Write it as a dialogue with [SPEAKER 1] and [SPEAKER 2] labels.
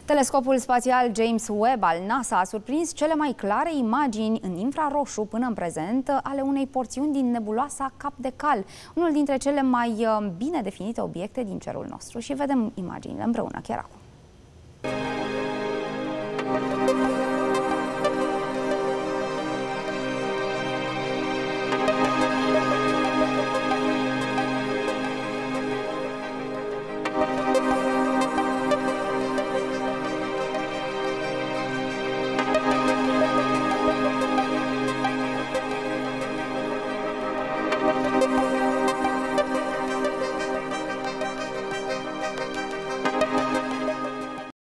[SPEAKER 1] Telescopul spațial James Webb al NASA a surprins cele mai clare imagini în infraroșu până în prezent ale unei porțiuni din nebuloasa Cap de Cal, unul dintre cele mai bine definite obiecte din cerul nostru. Și vedem imaginile împreună chiar acum.